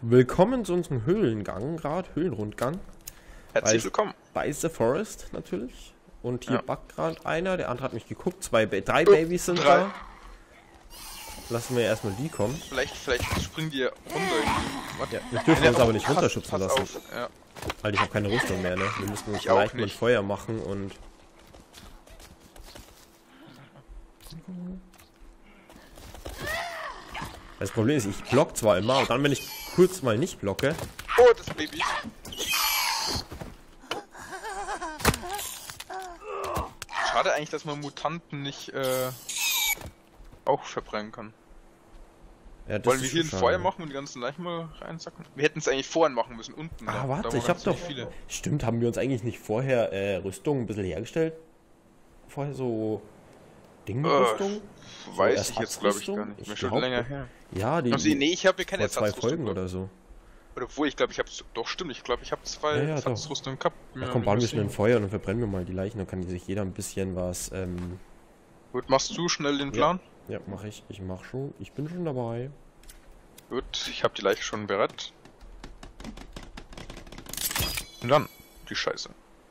Willkommen zu unserem Höhlengang, gerade Höhlenrundgang. Herzlich willkommen. Bei The Forest natürlich. Und hier Ja. backt gerade einer, der andere hat mich geguckt, drei Babys sind drei. da. Lassen wir erstmal die kommen. Vielleicht springen die runter irgendwie. Ja, wir dürfen uns aber nicht runterschubsen pass lassen. auf. Ja. Weil ich habe keine Rüstung mehr, ne? Wir müssen uns Ich auch vielleicht mit nicht. Feuer machen und... Das Problem ist, ich block zwar immer, und dann, wenn ich kurz mal nicht blocke... Oh, das Baby. Schade eigentlich, dass man Mutanten nicht auch verbrennen kann. Ja, das Wollen wir ist hier ein schon Feuer schade. machen und die ganzen Leichen mal reinsacken? Wir hätten es eigentlich vorhin machen müssen, unten. Ah, da warte, waren ich hab doch... ziemlich viele. Stimmt, haben wir uns eigentlich nicht vorher Rüstung ein bisschen hergestellt? Vorher so... Dingrüstung? Weiß ich jetzt, glaube ich, Ersatzrüstung? gar nicht. Ich Mir schon glaub, länger her. Ja, die Also, nee, ich habe mir keine vor 2 Ersatzrüstung Folgen gehabt. oder so. Oder obwohl, ich glaube, ich habe doch stimmt, ich glaube, ich habe 2 Ja, ja, doch. Ersatzrüstungen gehabt. Na Ja, komm, bauen wir schnell ein gesehen. Feuer und dann verbrennen wir mal die Leichen, dann kann sich jeder ein bisschen was, Gut, machst du schnell den Plan? ja, mach ich. Ich mach schon. Ich bin schon dabei. Gut, ich habe die Leiche schon bereit. Und dann die Scheiße.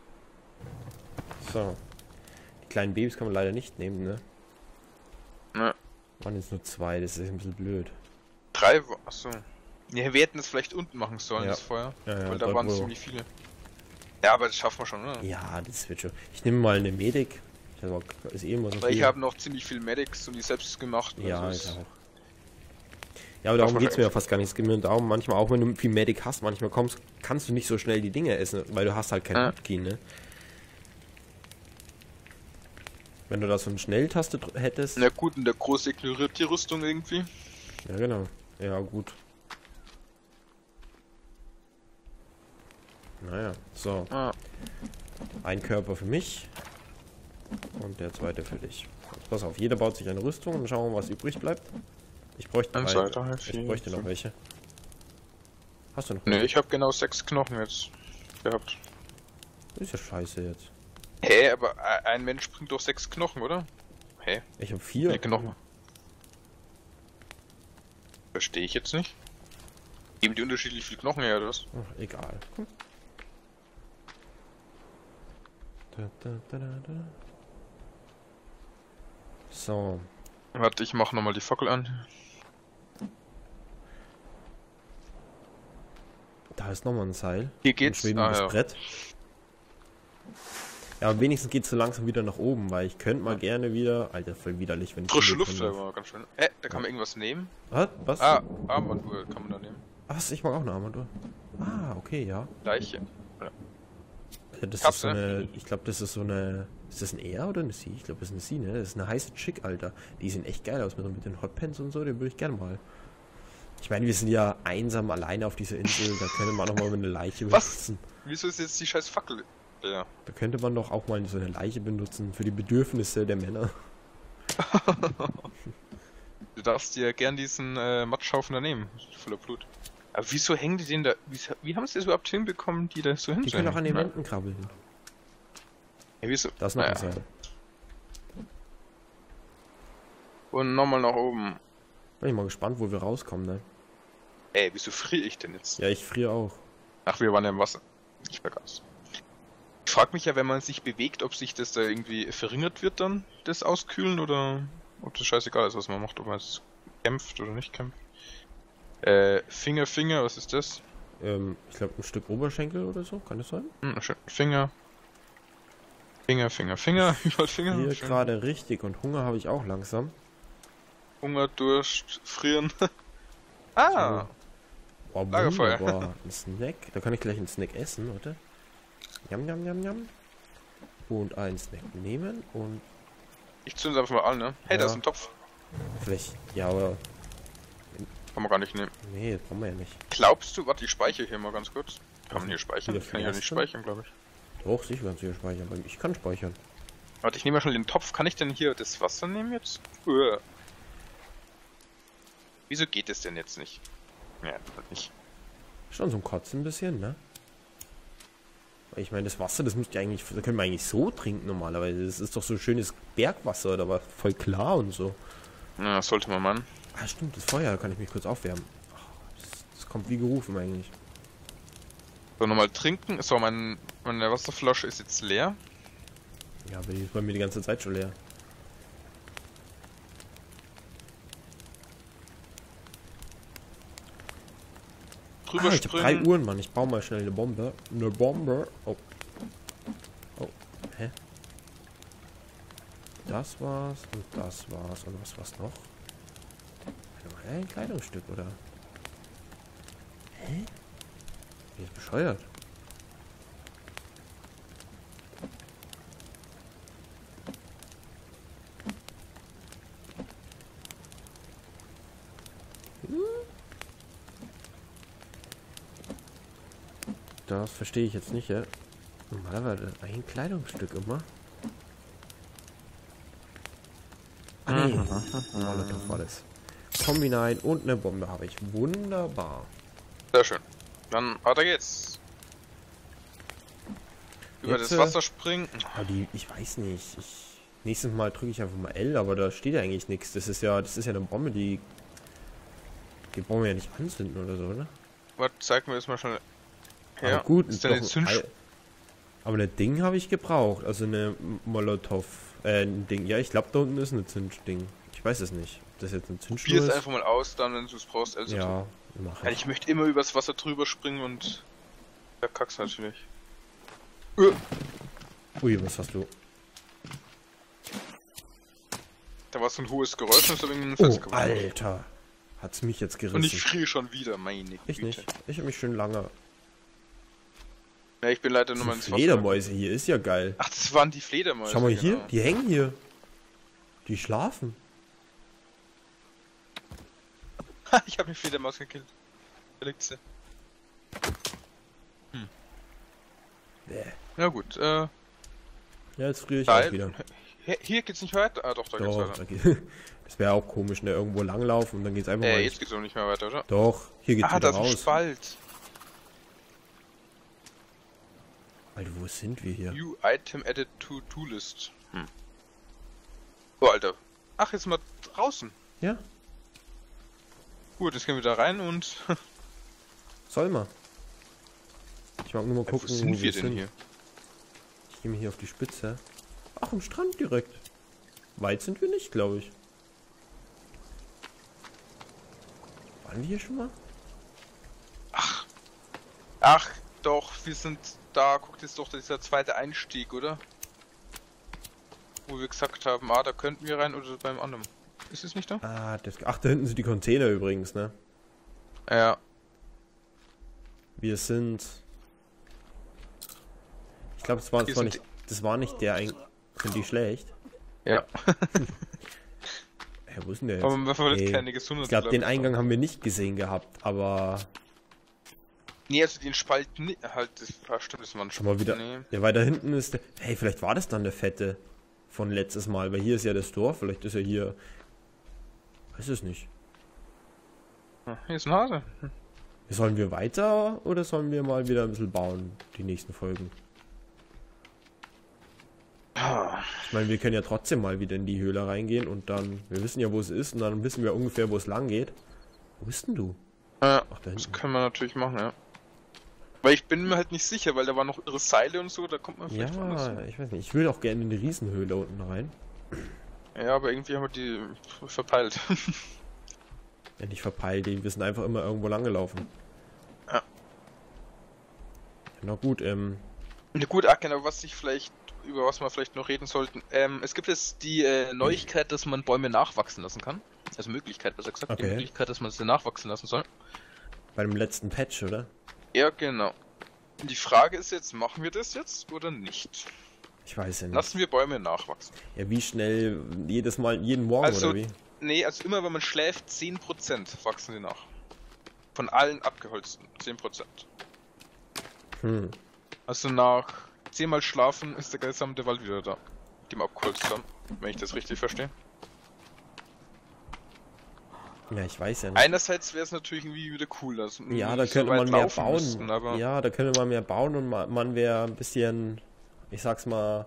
So. Die kleinen Babys kann man leider nicht nehmen, ne? Ne, Waren jetzt nur 2, das ist ein bisschen blöd. 3, achso. Ja, wir hätten das vielleicht unten machen sollen, Ja. das Feuer. Ja, ja, Weil da dort, waren wo- ziemlich viele. Ja, aber das schaffen wir schon, oder? Ja, das wird schon. Ich nehme mal eine Medic. Ich hab auch, ist eh immer so Weil ich viel. habe noch ziemlich viel Medics und die selbst gemacht. Ja, also ich es- auch. Ja, aber darum Darf man geht's mir ja eigentlich- fast gar nicht. Es geht mir darum, manchmal auch wenn du viel Medic hast, manchmal kannst du nicht so schnell die Dinge essen, weil du hast halt kein Ja. Hotkey, ne? Wenn du da so eine Schnelltaste hättest. Na gut, und der Große ignoriert die Rüstung irgendwie. Ja, genau. Ja, gut. Naja, so. Ah, Ein Körper für mich. Und der zweite für dich. Jetzt pass auf, jeder baut sich eine Rüstung und schauen wir mal, was übrig bleibt. Ich bräuchte Eins, zwei, drei, ich vier, bräuchte noch fünf. welche. Hast du noch ne, welche? ich habe genau 6 Knochen jetzt gehabt. Ist ja scheiße jetzt. Hä, aber ein Mensch bringt doch 6 Knochen, oder? Hä? Ich habe 4. Nee, Knochen. Verstehe ich jetzt nicht. Geben die unterschiedlich viel Knochen her, oder was? Ach, egal. Komm. Da. So. Warte, ich mach nochmal die Fackel an. Da ist nochmal ein Seil. Hier geht's. Ein schwebendes ja. Brett. Ja, aber wenigstens geht's so langsam wieder nach oben, weil ich könnte mal gerne wieder... Alter, voll widerlich, wenn ich... Frische hingekommen Luft, bin. aber ganz schön. Da kann man irgendwas nehmen. Was? Ah, Armbanduhr kann man da nehmen. Was? Ich mag auch eine Armbanduhr. Ah, okay, ja. Leiche. Ja, das ist Katze. so eine... Ich glaube, das ist so eine... Ist das ein Er oder eine Sie? Ich glaube, das ist eine Sie, ne? Das ist eine heiße Chick, Alter. Die sehen echt geil aus mit den Hotpants und so. Den würde ich gerne mal... Ich meine, wir sind ja einsam alleine auf dieser Insel. Da könnte man auch mal eine Leiche Was? benutzen. Wieso ist jetzt die scheiß Fackel? Ja. Da könnte man doch auch mal so eine Leiche benutzen für die Bedürfnisse der Männer. Du darfst dir gern diesen Matschhaufen da nehmen. Voller Blut. Aber wieso hängen die den da? Wie haben sie das überhaupt hinbekommen, die da so Die können auch an den Ja. Wänden krabbeln. Ja, wieso? Da ist noch Naja. ein Seil. Und nochmal nach oben. Bin ich mal gespannt, wo wir rauskommen, ne? Ey, wieso friere ich denn jetzt? Ja, ich friere auch. Ach, wir waren ja im Wasser. Ich vergaß. Ich frag mich ja, wenn man sich bewegt, ob sich das da irgendwie verringert wird dann, das Auskühlen, oder ob das scheißegal ist, was man macht, ob man es kämpft oder nicht kämpft. Finger, was ist das? Ich glaube ein Stück Oberschenkel oder so, kann das sein? Schön. Finger, überall Finger. Hier Schön. gerade richtig und Hunger habe ich auch langsam. Hunger, Durst, Frieren. Ah, Oh, Lagerfeuer. wunderbar. Ein Snack. Da kann ich gleich einen Snack essen, oder? Jam. Und einen Snack nehmen und ich zünd's einfach mal an, ne? Hey, da Ja. ist ein Topf. vielleicht... Ja, aber... Kann man gar nicht nehmen. Nee, das brauchen wir ja nicht. Glaubst du, warte, ich speichere hier mal ganz kurz. Kann man hier speichern? Wieder Ich kann hier nicht erste? speichern, glaube ich. Doch, sicher kannst du hier speichern. Weil ich kann speichern. Warte, ich nehme mal schon den Topf. Kann ich denn hier das Wasser nehmen jetzt? Uah. Wieso geht es denn jetzt nicht? Ja, halt nicht. Schon so ein Kotzen ein bisschen, ne? Weil ich meine, das Wasser, das müsste ja eigentlich... Da können wir eigentlich so trinken normalerweise. Das ist doch so schönes Bergwasser, oder was? Voll klar und so. Ja, das sollte man meinen. Ah, stimmt, das Feuer, da kann ich mich kurz aufwärmen. Oh, das Kommt wie gerufen eigentlich. So, nochmal trinken. So, meine Wasserflasche ist jetzt leer. Ja, aber die ist bei mir die ganze Zeit schon leer. Drüber Ich hab 3 Uhren, Mann. Ich baue mal schnell eine Bombe. Eine Bombe. Oh. Oh. Hä? Das war's und das war's. Und was war's noch? Ein Kleidungsstück, oder? Hä? Die ist bescheuert. Das verstehe ich jetzt nicht, ja. Normalerweise ein Kleidungsstück immer. Ah, nee. Molotov war das. Kombinat und eine Bombe habe ich. Wunderbar. Sehr schön. Dann weiter geht's. Über Jetzt, das Wasser springen. Aber ich weiß nicht. Nächstes Mal drücke ich einfach mal L, aber da steht ja eigentlich nichts. Das ist ja eine Bombe, die brauchen wir ja nicht anzünden oder so, oder? Warte, zeig mir das mal schnell. Ja, aber gut, ist denn aber ein Ding habe ich gebraucht. Also eine Molotov. Ein Ding. Ja, ich glaube, da unten ist ein Zündding. Ich weiß es nicht. Ob das jetzt ein Zündschnur Probier ist. es einfach mal aus, dann, wenn du es brauchst. Also ja, ja, ich möchte immer übers Wasser drüber springen und verkack's natürlich. Ui, was hast du? Da war so ein hohes Geräusch und ist da irgendwie ein Oh, festgekommen. Alter. Hat's mich jetzt gerissen. Und ich friere schon wieder, meine Güte. Ich nicht. Ich habe mich schön lange. Ja, ich bin leider nur mal ins Wasser. Fledermäuse hier, ist ja geil. Ach, das waren die Fledermäuse. Schau mal hier, genau. die hängen hier. Die schlafen. Ich habe eine Fledermaus gekillt. Da liegt sie. Bäh. Ja gut, Ja, jetzt friere ich auch wieder. Hier geht's nicht weiter? Ah doch, da geht's Doch, weiter. das wäre auch komisch, ne? Irgendwo langlaufen und dann geht's einfach mal. Jetzt geht's auch nicht mehr weiter, oder? Doch, hier geht's wieder da ist ein raus. Spalt. Alter, wo sind wir hier? New Item added to Do-List. Oh, Alter. Ach, jetzt mal draußen. Ja, Gut, jetzt gehen wir da rein und... soll mal. Ich mag nur mal gucken, wo sind wir denn hier? Ich gehe mal hier auf die Spitze. Ach, am Strand direkt. Weit sind wir nicht, glaube ich. Waren wir hier schon mal? Ach, doch, wir sind da. Guckt jetzt doch dieser zweite Einstieg, oder? Wo wir gesagt haben, da könnten wir rein oder beim anderen. Ist es nicht da? Ah, ach, da hinten sind die Container übrigens, ne? Ja. Wir sind... Ich glaube, das war nicht der... Sind die schlecht? Ja. Wo ist denn der jetzt? Aber man verletzt Nee, keine Gesundheit. ich glaube, den Eingang haben wir nicht gesehen gehabt, aber... Nee, also den Spalt halt, das stimmt, das war ein Schau mal wieder. Nee. Ja, weiter hinten ist der... Hey, vielleicht war das dann der Fette von letztes Mal, weil hier ist ja das Dorf, vielleicht ist er hier... Weiß es nicht. Hier ist ein Hase. Sollen wir weiter oder sollen wir mal wieder ein bisschen bauen, die nächsten Folgen? Ich meine, wir können ja trotzdem mal wieder in die Höhle reingehen und dann... Wir wissen ja, wo es ist und dann wissen wir ungefähr, wo es lang geht. Wo bist denn du? Ja, Ach, da das hinten. können wir natürlich machen, ja. Weil ich bin mir halt nicht sicher, weil da waren noch irre Seile und so, da kommt man vielleicht woanders hin. Ja, ich weiß nicht. Ich will auch gerne in die Riesenhöhle unten rein. Ja, aber irgendwie haben wir die verpeilt. Ja, nicht verpeilt, wir sind einfach immer irgendwo lang gelaufen. Ja. Na gut, Na gut, genau, über was wir vielleicht noch reden sollten. Es gibt jetzt die Neuigkeit, dass man Bäume nachwachsen lassen kann. Also Möglichkeit, besser gesagt. Okay. Die Möglichkeit, dass man sie nachwachsen lassen soll. bei dem letzten Patch, oder? Ja, genau. Die Frage ist jetzt, machen wir das jetzt oder nicht? Ich weiß ja nicht. Lassen wir Bäume nachwachsen. Ja, wie schnell? Jedes Mal, jeden Morgen Also, oder wie? Nee, also immer wenn man schläft, 10% wachsen sie nach. Von allen abgeholzten, 10%. Also nach 10 Mal schlafen ist der gesamte Wald wieder da. Dem abgeholzt haben, wenn ich das richtig verstehe. Ja, ich weiß ja nicht. Einerseits wäre es natürlich irgendwie wieder cool, dass Ja, da so könnte weit man mehr laufen bauen. müssten, aber Ja, da könnte man mehr bauen und man wäre ein bisschen, ich sag's mal,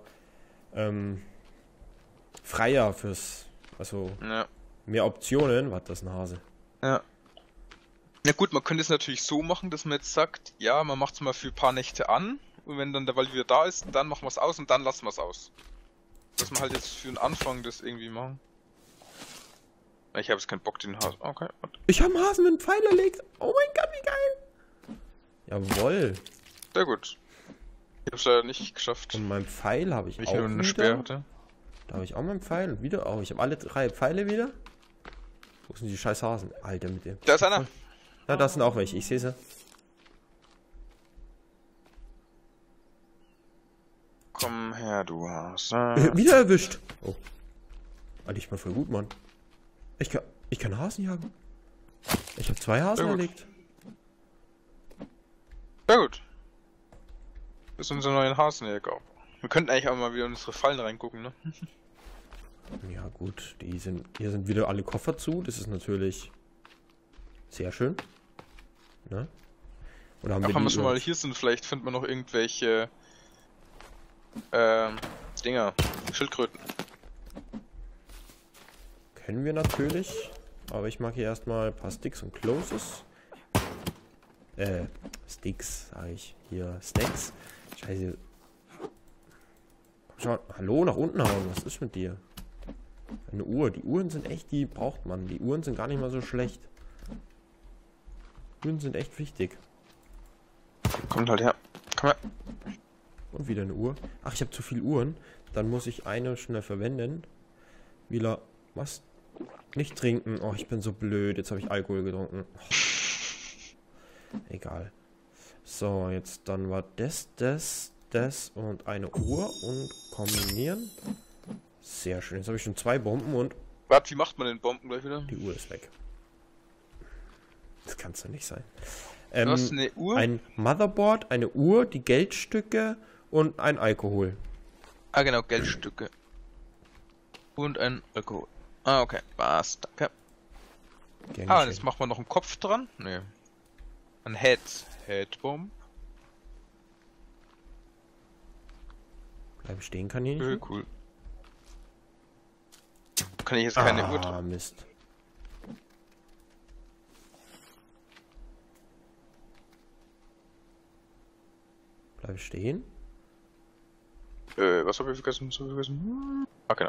freier fürs, also ja. mehr Optionen. Was, das ist ein Hase. Ja. Na gut, man könnte es natürlich so machen, dass man jetzt sagt, ja, man macht es mal für ein paar Nächte an und wenn dann der Wald wieder da ist, dann machen wir es aus und dann lassen wir es aus. Dass wir halt jetzt für den Anfang das irgendwie machen. Ich habe jetzt keinen Bock, den Hasen. Okay. Ich habe einen Hasen mit einem Pfeil erlegt. Oh mein Gott, wie geil. Jawohl. Sehr gut. Ich hab's leider nicht geschafft. Und mein Pfeil habe ich Weil auch ich nur eine wieder. Speer hatte. Da habe ich auch meinen Pfeil und wieder. Oh, ich habe alle 3 Pfeile wieder. Wo sind die scheiß Hasen? Alter, mit dem. Da ist einer. Na, da sind auch welche. Ich sehe sie. Komm her, du Hase. Wieder erwischt. Oh. Alter, ich bin voll gut, Mann. Ich kann Hasen jagen. Ich habe 2 Hasen Sehr gut. erlegt. Sehr gut. Das ist unser neuer Hasenjäger. Wir könnten eigentlich auch mal wieder in unsere Fallen reingucken, ne? Ja gut, hier sind wieder alle Koffer zu. Das ist natürlich sehr schön. Ne? Oder haben Ach, wir wenn die wir schon mal hier sind, vielleicht findet man noch irgendwelche Dinger, Schildkröten. Können wir natürlich. Aber ich mag hier erstmal ein paar Sticks und Closes. Sticks, sage ich. Hier, Snacks. Scheiße. Komm schon. Hallo, nach unten hauen. Was ist mit dir? Eine Uhr. Die Uhren sind echt, die braucht man. Die Uhren sind gar nicht mal so schlecht. Uhren sind echt wichtig. Kommt halt her. Komm her. Und wieder eine Uhr. Ach, ich habe zu viel Uhren. Dann muss ich eine schnell verwenden. Wieder was? Nicht trinken. Oh, ich bin so blöd. Jetzt habe ich Alkohol getrunken. Oh. Egal. So, jetzt dann war das und eine Uhr und kombinieren. Sehr schön. Jetzt habe ich schon 2 Bomben und Warte, wie macht man den Bomben gleich wieder? die Uhr ist weg. Das kann es doch nicht sein. Du hast eine Uhr? Ein Motherboard, eine Uhr, die Geldstücke und ein Alkohol. Ah, genau, Geldstücke. Und ein Alkohol. Ah, okay. Was? Danke. Gern Ah, geschehen. jetzt macht man noch einen Kopf dran? Nee. Ein Headbomb. Bleib stehen, Kaninchen. Okay, cool. Kann ich jetzt keine Uhr dran? Mist. Bleib stehen. Was habe ich vergessen? Was hab ich vergessen? Ah, genau.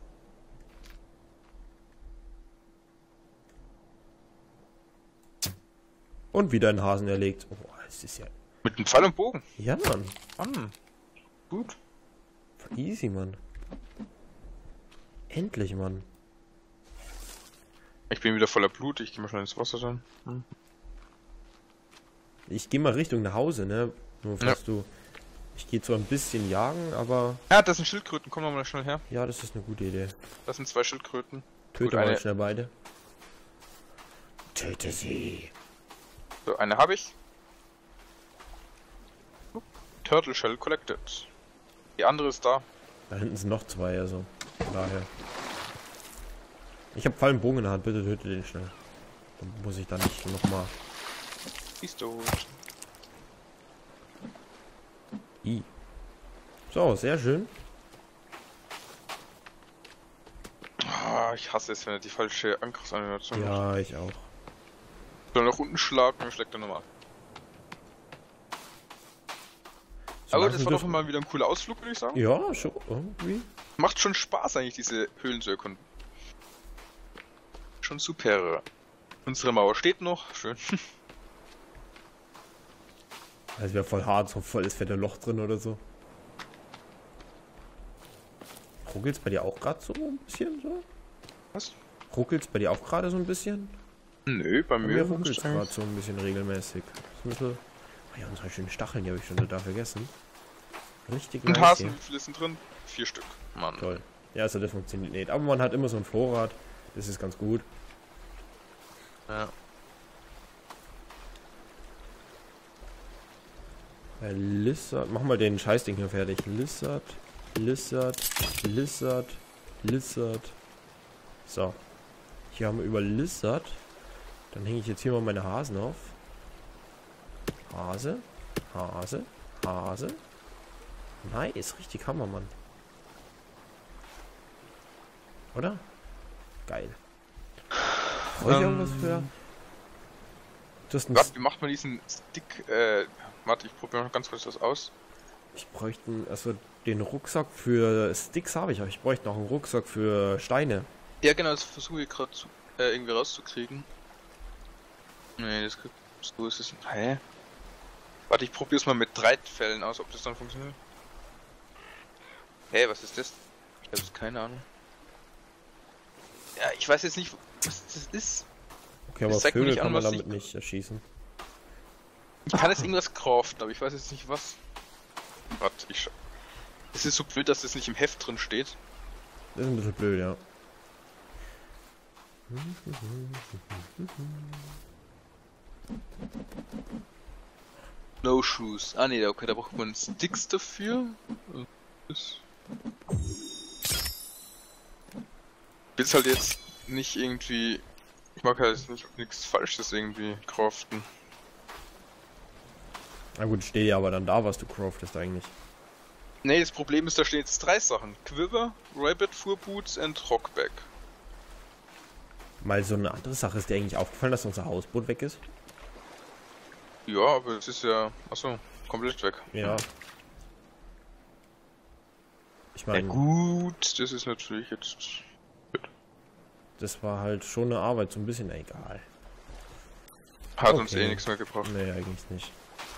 Und wieder einen Hasen erlegt. Oh, das ist ja... Mit dem Pfeil und Bogen. Ja, Mann. Gut. Easy, Mann. Endlich, Mann. Ich bin wieder voller Blut, ich gehe mal schnell ins Wasser dann. Ich gehe mal Richtung nach Hause, ne? Nur falls du... Ich gehe zwar ein bisschen jagen, aber... Ja, das sind Schildkröten, komm doch mal schnell her. Ja, das ist eine gute Idee. Das sind 2 Schildkröten. Töte Gut, mal eine- schnell beide. Töte sie. So, eine habe ich. Turtle Shell collected. Die andere ist da. Da hinten sind noch 2, also. Von daher. Ich habe Pfeil und Bogen in der Hand, bitte töte den schnell. Dann muss ich dann nicht nochmal... Die ist tot. So, sehr schön. Ah, ich hasse es, wenn er die falsche Angriffsanimation hat. Ja, ich auch. Soll nach unten schlagen, dann schlägt er nochmal. So Aber langsam das war doch dürfen- mal wieder ein cooler Ausflug, würde ich sagen. Ja, schon irgendwie. Macht schon Spaß eigentlich, diese Höhlen zu erkunden. Schon super. Unsere Mauer steht noch, schön. Also wäre voll hart, so voll ist fette Loch drin oder so. Ruckelt's bei dir auch gerade so ein bisschen so? Was? Ruckelt's bei dir auch gerade so ein bisschen? Nö, bei Bei mir mir ruckelt's gerade so ein bisschen regelmäßig. Das ist ein bisschen... Oh ja, unsere schönen Stacheln, die habe ich schon total vergessen. Richtig Und nice Hasen, hier. wie viele sind drin? 4 Stück. Mann. Toll. Ja, also das funktioniert nicht. Aber man hat immer so einen Vorrat. Das ist ganz gut. Ja. Lizard. Mach mal den Scheißding hier fertig. Lizard. Lizard. Lizard. Lizard. So. Hier haben wir über Lizard. Dann hänge ich jetzt hier mal meine Hasen auf. Hase. Hase. Hase. Nice. Richtig Hammer, Mann. Oder? Geil. Brauche ich irgendwas für... Das ist ein Warte, wie macht man diesen Stick? Warte, ich probiere noch ganz kurz das aus. Ich bräuchte, also den Rucksack für Sticks habe ich, aber ich bräuchte noch einen Rucksack für Steine. Ja, genau, das versuche ich gerade irgendwie rauszukriegen. Nee, so ist es. Hä? Warte, ich probiere es mal mit Dreitfällen aus, ob das dann funktioniert. Hä, was ist das? Ich habe jetzt keine Ahnung. Ja, ich weiß jetzt nicht, was das ist. Okay, aber zeigt mir Vögel nicht an, kann man was damit nicht erschießen. Ich kann jetzt irgendwas craften, aber ich weiß jetzt nicht was. Warte, es ist so blöd, dass das nicht im Heft drin steht. Das ist ein bisschen blöd, ja. No Shoes. Ah ne, okay, da braucht man Sticks dafür. Will's halt jetzt nicht irgendwie. Ich mag halt nicht nichts Falsches irgendwie craften. Na gut, steht ja aber dann da, was du craftest eigentlich. Ne, das Problem ist, da stehen jetzt 3 Sachen. Quiver, Rabbit Furboots und Rockback. Mal so eine andere Sache, ist dir eigentlich aufgefallen, dass unser Hausboot weg ist? Ja, aber es ist ja. Achso, komplett weg. Ja. Ich Ja meine, gut, das ist natürlich jetzt. das war halt schon eine Arbeit, so ein bisschen egal. Hat uns Okay. eh nichts mehr gebracht. Nee, eigentlich nicht.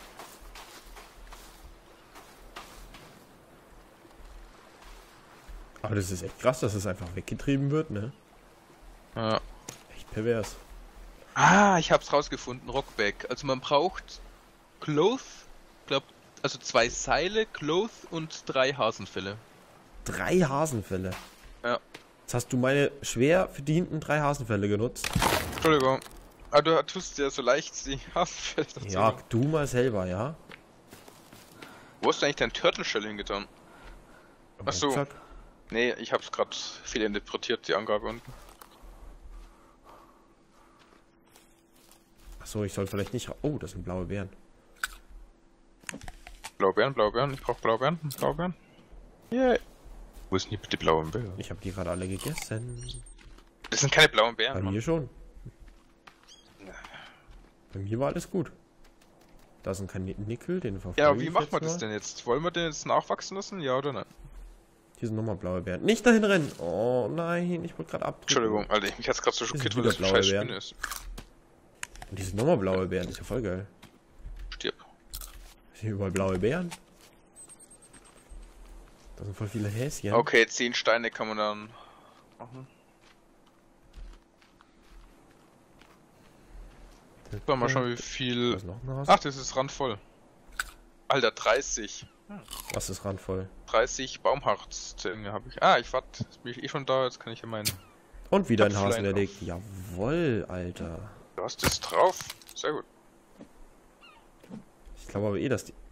Aber das ist echt krass, dass es einfach weggetrieben wird, ne? Ja. Echt pervers. Ah, ich hab's rausgefunden, Rockback. Also man braucht Cloth, also 2 Seile, Cloth und 3 Hasenfelle. 3 Hasenfälle. Ja. Jetzt hast du meine schwer verdienten 3 Hasenfälle genutzt. Entschuldigung. Aber du tust ja so leicht die Hasenfelle dazu. Ja, du mal selber, ja? Wo hast du eigentlich dein Turtle Shell hingetan? Am Ach so. Rucksack. Nee, ich hab's gerade fehlinterpretiert, die Angabe unten. Achso, ich soll vielleicht nicht. Oh, das sind blaue Beeren. Blaubeeren, Blaubeeren, ich brauch Blaubeeren, Blaubeeren. Yeah. Wo sind die bitte blauen Beeren? Ich habe die gerade alle gegessen. Das sind keine blauen Beeren, Bei Mann. mir schon. Bei mir war alles gut. Da sind kein Nickel, den verfolge Ja, aber wie ich machen jetzt wir das mal. denn jetzt? Wollen wir den jetzt nachwachsen lassen, ja oder nein? Hier sind nochmal blaue Beeren. Nicht dahin rennen! Oh nein, ich wollte gerade abdrücken. Entschuldigung, Alter, mich hat's gerade so sind schockiert, wieder weil das eine blaue scheiß Beeren. Spinne ist. Und hier sind nochmal blaue Beeren, das ist ja voll geil. Stirb. Hier überall blaue Beeren. Da sind voll viele Häschen. Okay, 10 Steine kann man dann machen. So, mal schauen, wie Da viel. ist noch ein Hase. Ach, das ist randvoll. Alter, 30. Was ist randvoll? 30 Baumharzzellen habe ich. Ah, jetzt bin ich eh schon da, jetzt kann ich ja meinen. Und wieder ein Kopflein Hasen erlegt. Jawoll, Alter. Du hast das drauf. Sehr gut. Ich glaube aber eh, dass die...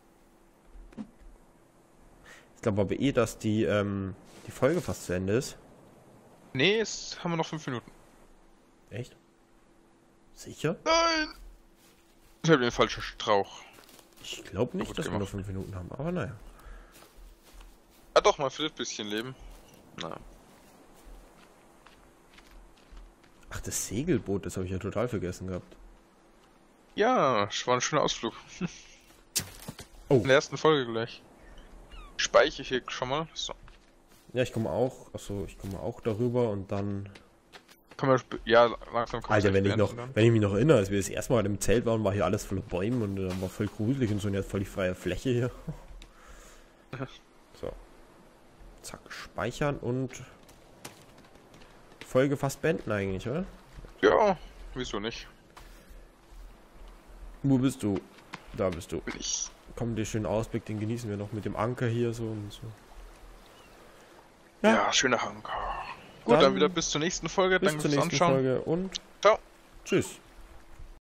die Folge fast zu Ende ist. Nee, jetzt haben wir noch 5 Minuten. Echt? Sicher? Nein! Ich habe den falschen Strauch. Ich glaube nicht, Gut dass wir nur gemacht. 5 Minuten haben, aber naja. Ah doch, mal für ein bisschen Leben. Na. Ach, das Segelboot, das habe ich ja total vergessen gehabt. Ja, es war ein schöner Ausflug. Oh. In der ersten Folge gleich. Speichere hier schon mal. So. Ja, ich komme auch. Achso, ich komme auch darüber und dann... Ja, langsam kann Alter, man wenn ich mich noch erinnere, als wir das erste Mal im Zelt waren, war hier alles voller Bäume und dann war voll gruselig und so, und jetzt voll die freie Fläche hier. So. Zack, speichern und Folge fast beenden eigentlich, oder? Ja, wieso nicht? Wo bist du? Da bist du. Bin ich. Komm, den schönen Ausblick, den genießen wir noch mit dem Anker hier so und so. Ja, schöner Hank. Gut, dann wieder bis zur nächsten Folge. Bis Danke zur fürs nächsten Anschauen. Folge und Ciao. tschüss.